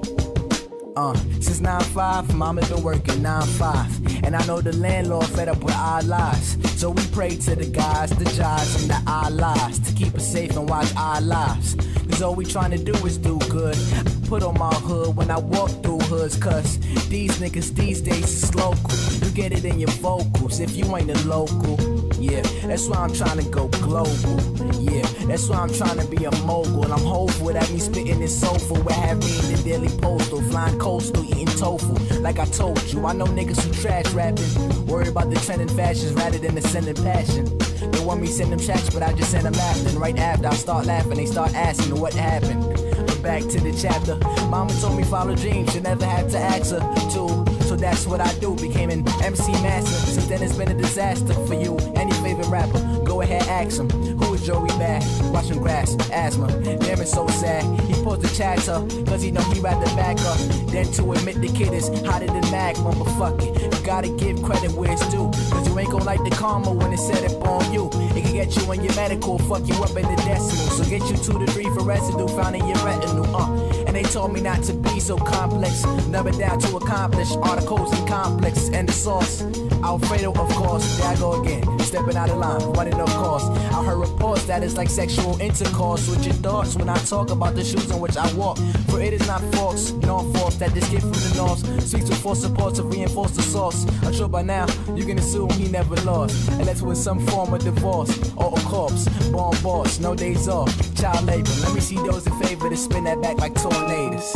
Uh, since nine five, mama been working nine five. And I know the landlord fed up with our lives. So we pray to the guys, the jobs, and the Allahs to keep us safe and watch our lives. Cause all we trying to do is do good. Put on my hood when I walk through hoods. Cause these niggas these days is local. You get it in your vocals if you ain't a local. Yeah, that's why I'm trying to go global. Yeah, that's why I'm trying to be a mogul. I'm hopeful that me spitting this soulful will have me in the Daily Postal, flying coastal, eating tofu. Like I told you, I know niggas who trash rapping, worry about the trending fashions rather than the sending passion. They want me send them tracks, but I just send them after. And right after I start laughing, they start asking what happened. But back to the chapter. Mama told me follow dreams, you never had to ask her to. So that's what I do, became an M C master. Since then it's been a disaster for you. Any favorite rapper, go ahead ask him. Who is Joey Bad? Watching grass, asthma. Damn, it's so sad. He posed the chatter, cause he know he rather back up than to admit the kid is hotter than magma. But fuck it, you gotta give credit where it's due. Cause you ain't gon' like the karma when it's set up on you. It can get you in your medical, fuck you up in the decimal. So get you two to three for residue found in your retinue. Uh. And they told me not to be so complex, never down to accomplish articles and complexes and the sauce. Alfredo, of course, there I go again, stepping out of line, running of course. I heard reports that it's like sexual intercourse with your thoughts when I talk about the shoes in which I walk. For it is not false, nor false that this kid from the north speaks with force support to reinforce the source. I'm sure by now you can assume he never lost, unless with some form of divorce or a corpse. Born boss, no days off, child labor. Let me see those in favor to spin that back like tornadoes.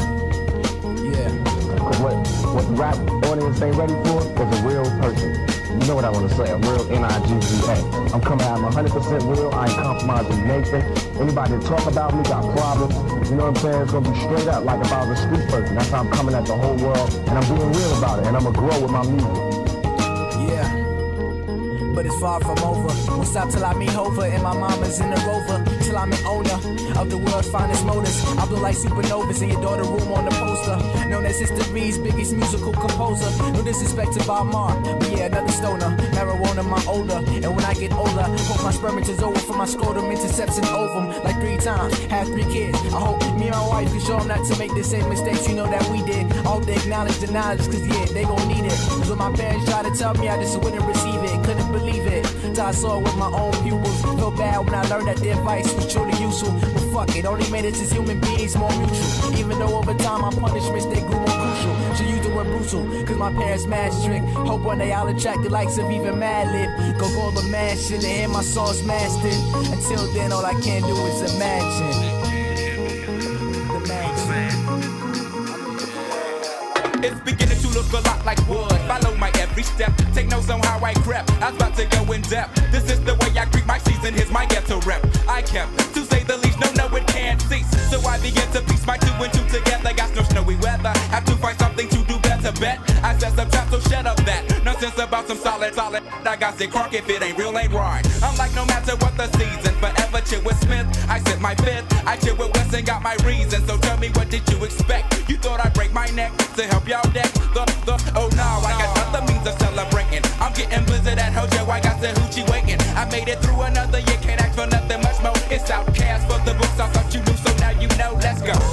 Yeah. What what the rap audience ain't ready for is a real person. You know what I want to say, a real N I G G A. I'm coming out, I'm one hundred percent real, I ain't compromising Nathan. Anybody that talk about me got problems, you know what I'm saying? It's going to be straight up like if I was a street person. That's how I'm coming at the whole world, and I'm being real about it, and I'm going to grow with my music. Yeah. But it's far from over. Won't stop till I meet Hova and my mama's in the Rover. Till I'm an owner of the world's finest motors. I blow like supernovas in your daughter room on the poster. Known as history's biggest musical composer. No disrespect to Bob Marr, but yeah, another stoner. Marijuana, my older. And when I get older, hope my sperm is over for my scrotum intercepts and ovum. Like three times, have three kids. I hope me and my wife can show them not to make the same mistakes you know that we did. I hope they acknowledge the knowledge, cause yeah, they gon' need it. Cause when my parents tried to tell me, I just wouldn't receive it. Couldn't believe Believe it, till I saw it with my own pupils. Felt bad when I learned that the advice was truly useful. But fuck it, only made us as human beings more mutual. Even though over time my punishments they grew more crucial. Should use the word brutal, cause my parents mad strict. Hope one day I'll attract the likes of even Madlib. Go call the man shit and hear my songs mastered. Until then, all I can do is imagine. It's beginning to look a lot like wood. Follow my every step. Take notes on how I crept. I was about to go in depth. This is the way I greet my season. Here's my ghetto rep. I kept, to say the least, no, no, it can't cease. So I began to piece my two and two together. Got no snowy weather. Have to find something to do better. Bet I said some trap, so shut up that. Nonsense about some solid, solid. I got sick crunk if it ain't real, ain't right. I'm like, no matter what the season, forever chill with Smith. I sit my fifth. I chill with West and got my reason. So tell me, what did you expect? You thought I'd break my neck to help y'all deck? The, the, oh no, I got other means of celebrating. I'm getting blizzard at Hojo, I got the hoochie waiting. I made it through another year, can't ask for nothing much more. It's Outcast for the books, I thought you knew, so now you know, let's go.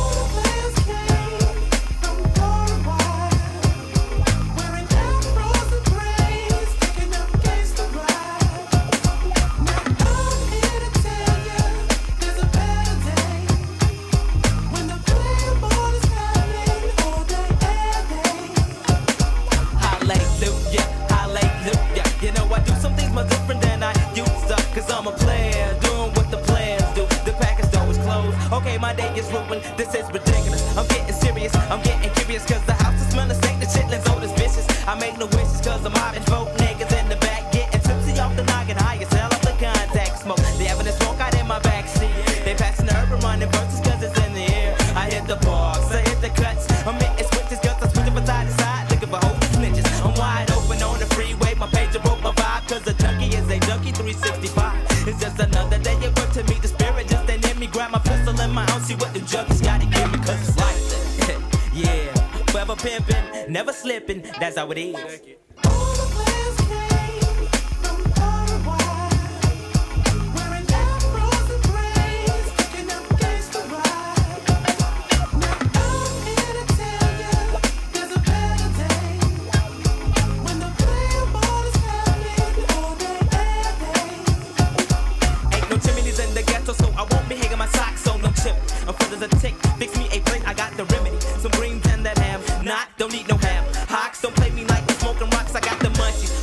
My day is ruined, this is ridiculous. I'm getting serious, I'm getting curious, cause the house is smelling stank, the chitlins old as vicious. I make no wishes, cause I'm mobbing folk niggas in the back, getting tipsy off the noggin, higher, sell off the contact smoke. They having a smoke out in my backseat. They passing the urban running verses, cause it's in the air. I hit the bars, I hit the cuts, I'm hitting switches, cause I'm switching from side to side, looking for holy snitches. I'm wide open on the freeway, my pager broke my vibe, cause a junkie is a junkie three sixty-five. It's just another day at work to meet the spirit, just ain't in me, grab my pistol in my house, see what the junkies gotta give me, cause it's like that. Yeah, forever pimping, never slipping, that's how it is. All the players came.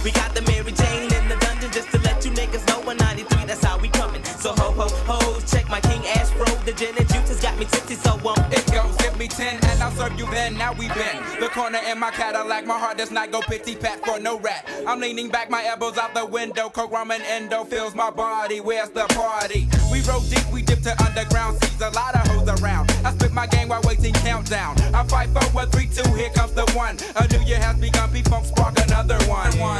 We got the Mary Jane in the dungeon just to let you niggas know in ninety-three that's how we coming. So ho ho ho, check my King Afro. The gin and juice has got me tipsy, so um it goes. Give me ten and I'll serve you then. Now we been the corner in my Cadillac. My heart does not go pity pat for no rat. I'm leaning back, my elbows out the window. Coke, rum, and endo fills my body. Where's the party? We roll deep, we dip to underground. Sees a lot of hoes around. I spit my game while waiting countdown. I fight for one, three, two. Here comes the one. A new year has begun. P-Funk spark another one. one.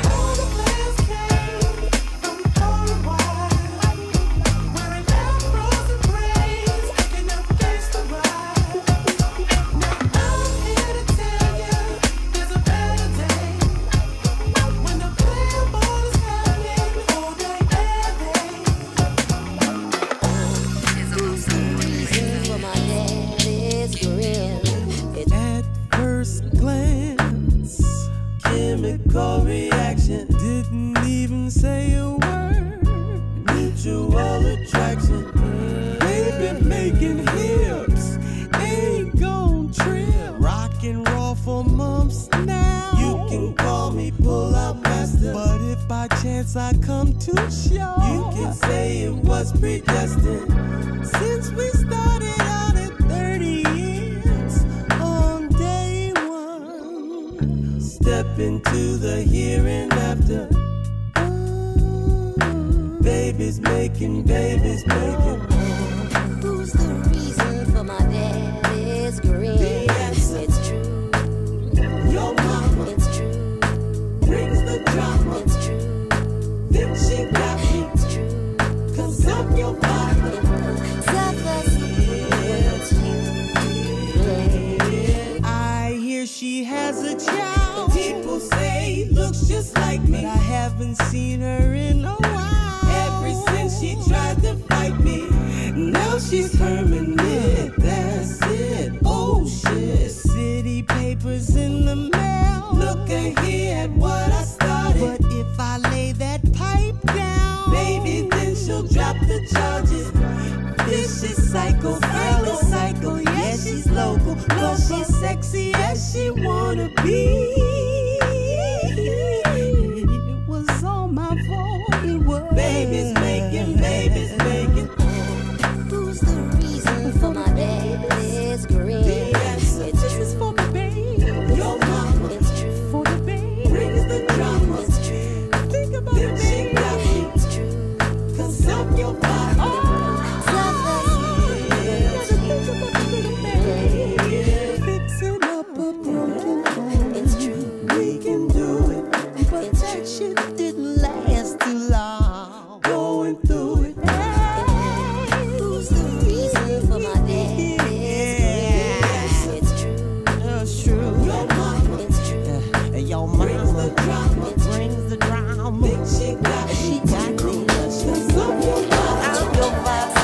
Chemical reaction, didn't even say a word. Mutual attraction, baby making hips, ain't gon' trip. Rock and roll for months now. You can call me pull-out master, but if by chance I come too short, you can say it was predestined. Since we started out at thirty years, on day one, step into the here and after. Oh, babies making, babies making. Who's the reason for my daddy's grin? The answer. It's true. Your mama. It's true. Brings the drama. It's true. Then she got me. It's true. Cause I'm your father. Selfless. It's you. I hear she has a child. People say looks just like me, but I haven't seen her in a while. Ever since she tried to fight me, now she's permanent. That's it. Oh shit. City papers in the mail. Look ahead what I started. But if I lay that pipe down, baby, then she'll drop the charges. Vicious psycho, psycho, psycho. Yeah, she's local, but she's sexy as she wanna be. It was all my fault. It was. Babies making, babies making. Who's the reason for my daddy's grin? The answer. It's true. For the baby. Your mama. It's true. For the baby. Brings the drama. It's true. Think about it, she got me. It's true. Cause I'm your father. Oh. Fixing up a broken home. It's true. We can do it. But It's that true. shit didn't last too long. Going through it. Who's the reason for my daddy's grin? It's true. That's true. Your mama. It's true. And your mama brings the drama. She got she got me. Cause I'm your father. I'm your father.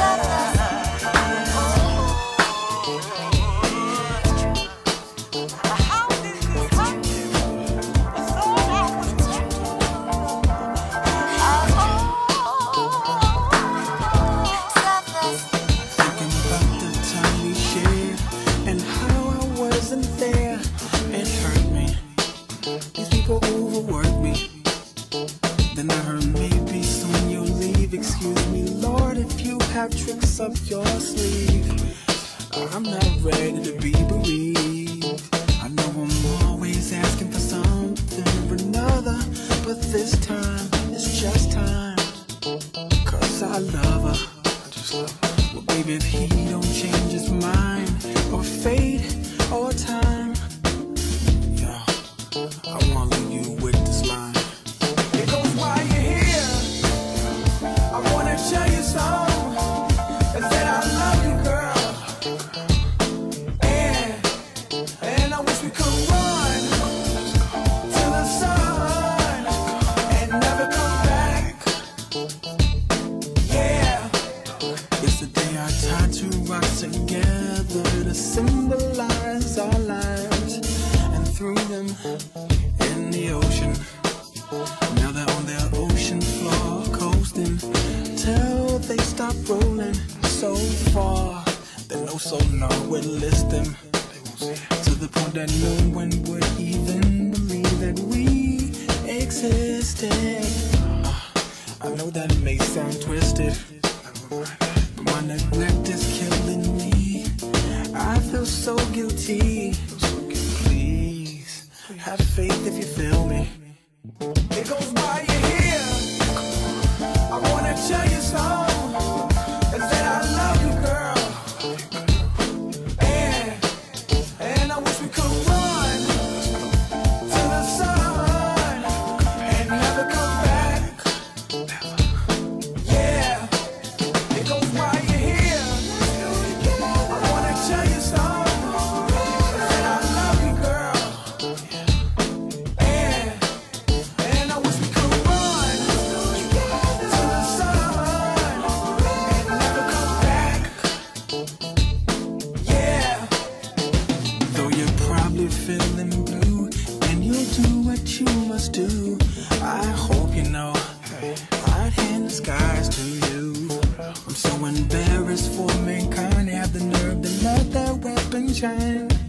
Thinking about the time we shared and how I wasn't there. It hurt me. These people overwork me. Then I heard maybe soon you'll leave. Excuse me, Lord, if you have tricks up your sleeve. I'm not ready to be bereaved. I know I'm always asking for something or another, but this time it's just time. Cause I love her. I just love her. Well, baby, if he don't change his mind, or fate, or time, yeah, I wanna leave you with this line. It goes while you're here. I wanna tell you something. And that I love you, girl. And, and I wish we could run to the sun and never come back. Yeah. Yesterday I tied two rocks together to symbolize our lives and threw them in the ocean. Now they're on their ocean floor coasting till they stop rolling so far that no sonar would list them. To the point that no one would even believe that we existed. I know that it may sound twisted, but my neglect is killing me. I feel so guilty. Please, have faith if you feel me. It goes by you here. I wanna tell you something, and that I love you, girl. And, and I wish we could run to the sun and never come back. Yeah, it goes by you here. I wanna tell you something, and that I love you, girl. And, and I wish we could run to the sun and never come back. Yeah. Though you're probably feeling blue, and you'll do what you must do, I hope you know I'd hand the skies to you. I'm so embarrassed for mankind, have the nerve to let that weapon shine.